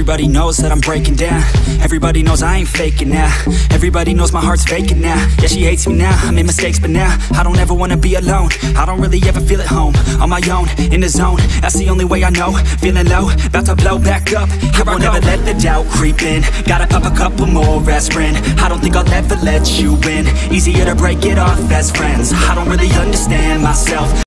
Everybody knows that I'm breaking down. Everybody knows I ain't faking now. Everybody knows my heart's vacant now. Yeah, she hates me now, I made mistakes but now I don't ever wanna be alone. I don't really ever feel at home. On my own, in the zone, that's the only way I know. Feeling low, about to blow back up. I won't ever let the doubt creep in. Gotta pop a couple more aspirin. I don't think I'll ever let you in. Easier to break it off best friends. I don't really understand myself.